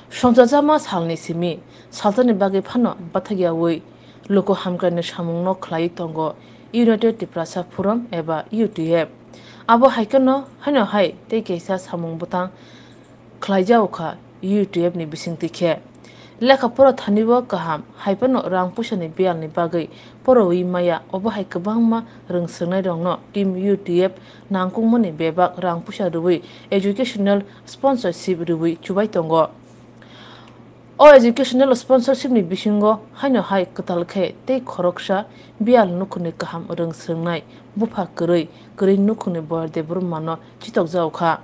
Swrangchati salni simi saltani bagi phano bathagiawi loko hamkane samungno khlai tongo United Tiprasa Forum eba UTF abo haikano hano hai tei kaisa samung butang khlaijawkha UTF ni bisingti khe lekha poro thanibo kaham haipano rang pusani bialni bagai porowi maya obo hai kwbangma rungsngnai rongno team UTF nangkungmani bebak rang pusa ruwi educational sponsorship ruwi chubai tongo o educational sponsorship ni bisingo haino hai katal khe tei khoroksa bial nukhuni kaham rungsngnai bufa kwrui nukhuni borde burmano chitok jawkha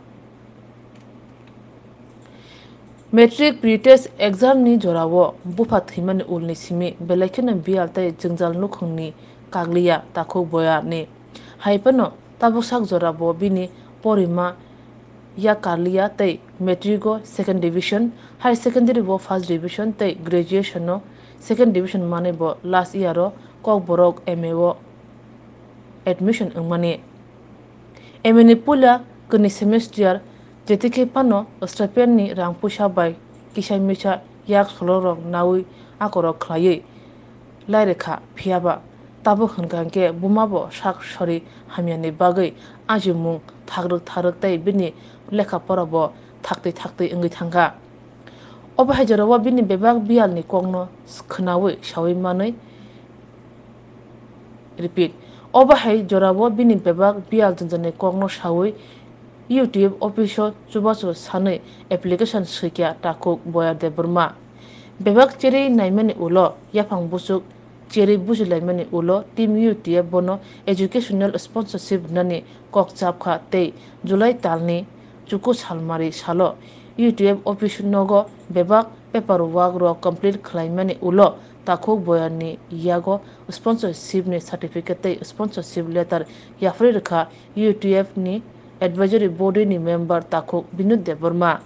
Metric pretest exam ni jorao bufa thimani ulni simi belaikena bial tai jengjal nukhungni kagliya takhok boya ni haipano tabusak jorabo bini porima ya kalia tei metrico second division high secondary bo first division tei graduation no second division mane bo last year ro kok borok MA admission ngmani MA pula kuni semester jetike pano stipend ni rang pusa bai kisai micha yak solorok nawi akorok khlai lairekha phiaba tabo khangke bumabo sak sori hamiani bagai ajumung thagruk tai bini lekha porabo thakti ngi thanga obahai jarawa bini bebak bial ni kongno khnawi sawi manai repeat obahai jarawa bini bebak bial jinjane kongno sawi UTF office chubacho sanai application sikya takuk boya de burma bebak cheri naimani ulo yaphang busuk cheri bujilaimani ulo team UTF bono educational sponsorship nani kok chapkha tei July talni chuku salmari salo UTF office nogo bebak paperwork ro complete khlaimani ulo takuk boyani yago sponsorship ni certificate tei sponsorship letter Yapharkha UTF ni advisory body ni member takuk Binud Deborma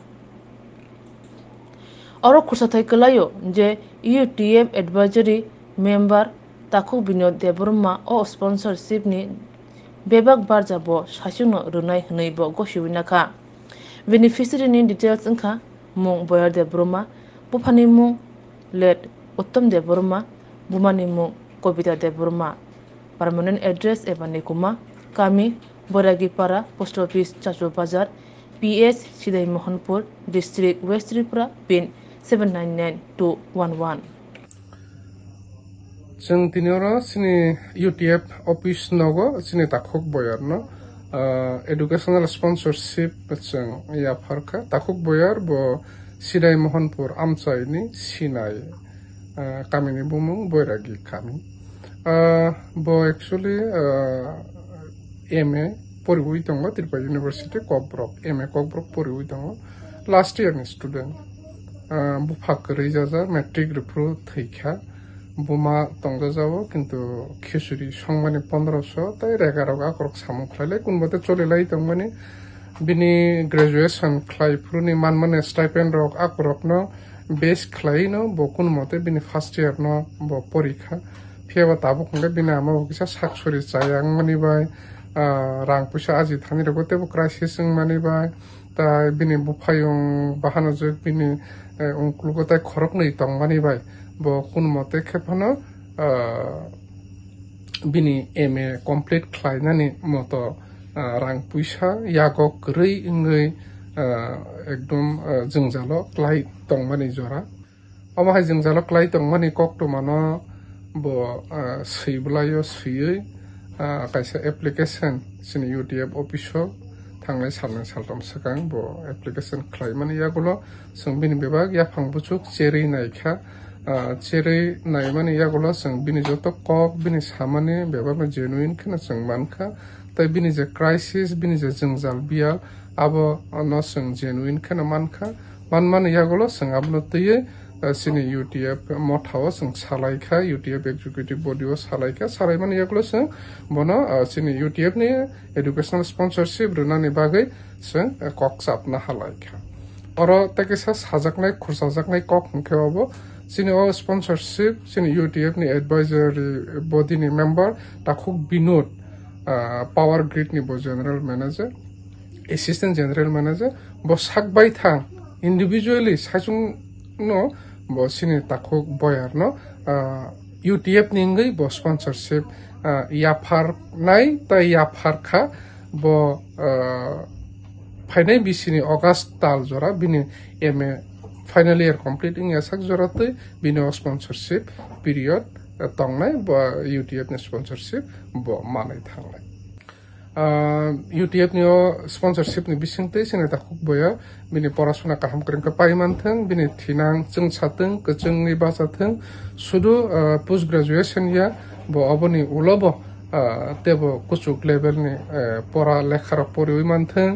oro kursathai kalayo je UTF advisory member takuk Binud Deborma o sponsorship ni bebak barjabo sasungno runai hnei bo gosiwinaka beneficiary ni details engkha mung boyar Deborma bufani mung let Uttam Deborma bumani mung Kobita Deborma permanent address eba nikuma kami Boragipara Post Office Chachu Bazar PS Sidai Mohanpur District West Tripura Pin 799211 Jeng tinoro sini UTF office nogo sini takhok boyar no educational sponsorship jeng Yapharkha takhok boyar bo Sidai Mohanpur Amchai ni Sinai kami ni bumung boyragi kami bo actually MA poriwi tongo Tripura University Kokbrok MA Kokbrok poriwi tongo last year ni student bufa kwrui jaja metric repro theikha buma tongja jao kintu khesuri songmani 1500 tai 11 akorok samung khlaile kunbote cholilai tongmani bini graduation khlai pruni manmane stipend rok akorok no base khlai no bo kunmote bini first year no bo porikha phiaba tabo khongle bini amo kisa saksori chayang mani bai rang pusa aji thani rogote bo crisis mani bai ta bini bufayung bahano jog bini ungkulugotai khorok nei tongmani bai bo kunmote khepano bini MA complete khlainani moto rang puisa yago kwrui ngei ekdom jengjalo klai tongmani jora amahai jengjalo klai tongmani koktomano bo seiblayo siyei kaisa application sini UTF office thangnai salnai saltom sakang bo application khlaimani yagulo sung bini bebak yaphang buchuk cheri naikha cheri naimani yagulo sung bini joto kok bini samani bebak genuine khana sung mankha tai bini je crisis bini je jengjal bial abo no sung genuine khana mankha manmani yagulo sung abno tuye sini UTF mothao sung salaikha UTF executive body o salaikha salaimani yagulo sung bono sini UTF ni educational sponsorship runani bagai sung kokchap na halaikha oro takisa sajaknai khursajaknai kok hungkhebo sini o sponsorship sini UTF ni advisory body ni member takhuk Binud power grid ni bo general manager assistant general manager bo sakbai thang individually sajung no bo sini takuk boyar no UTF ningai bo sponsorship Yapharkha nai ta Yapharkha bo final बिसिनि अगस्त ताल जरा बिनि MA final year completing याsak जरा तै बिनि sponsorship period तंगनाय बा UTF नि स्पॉन्सरशिप ब मानाय थांनाय UTF नि स्पॉन्सरशिप नि बिसिंतै सिने ता खुबया बिनि परासुना काहाम करेंका पाइमानथों बिनि थिनां जों साथों गजोंनि बासाथों सुदु पोस्ट ग्रेजुएशन या ब अबनि उलब तेबो कुचुक लेवल नि परा लेखा परिमानथों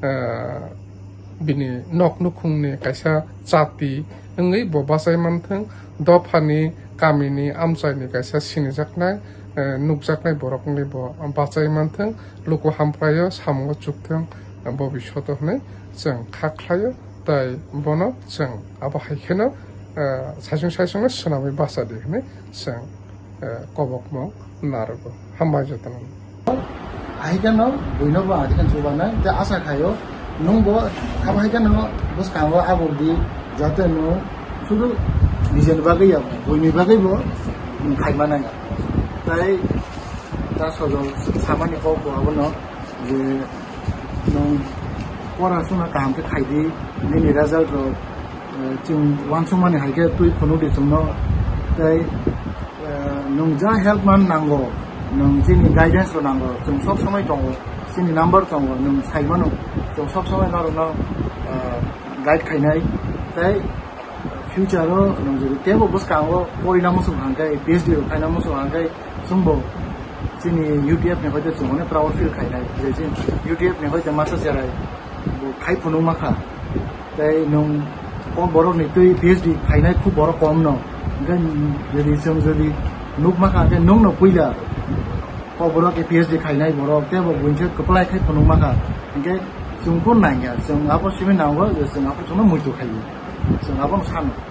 बिनि नक नुखुंनि कायसा जाति नङै ब बासायमानथों दफानि गामिनि आमसायनि कायसा सिनिजाकनाय नुकजाकनाय बरकनि ब बासायमानथों लुको हामफ्रायो सामो चुकथों भबिष्यत हनै जों खाख्लायो ताय बनो जों आबा हायखेनो सायसं सोनाबै बासा देहनै जों कबकमो नारबो हामबाय जतन आइकानो बयनोबो आथिखाल जुबाना दा आसा खायो नंगो खाबायकानो बस कांगो आबोदि जाते नो सुदु निजेन बागै बयनि बागैबो खायमाना ताय दा सजो सामानि कबो आबनो जे नों परासुना कामते खायदि नि रिजल्ट जों वानसुमानि हायके तुइ फनु दिसनो ताय नों जा हेल्प मान नांगो नों जोंनि गाइडेन्स नांगौ जों सब समय दङ जोंनि नाम्बार दङ नों साइमानो जों सब समय नारनो गाइड खायनाय ताय फ्यूचरो नों जुदि तेबो बसकांगो परिना मुसु हांगाय PhD खायना मुसु हांगाय जोंबो जोंनि UTF ने होते जोंने प्राउड फिल खायनाय जे जों UTF ने होते मासा जेराय खाय फुनु माखा ताय नों कोन बरनि तुइ PhD खायनाय खु बर कम न गन जदि जों जदि नुक माखा के नों न पुइला बरक PhD खायनाय बरक तेबो बुइनसे कपलाय खाय फुनु माखा इनके जोंखौ नायया जों आबो सिमे नांगौ जों आबो जोंनो मुइतो खायो जों आबो सानो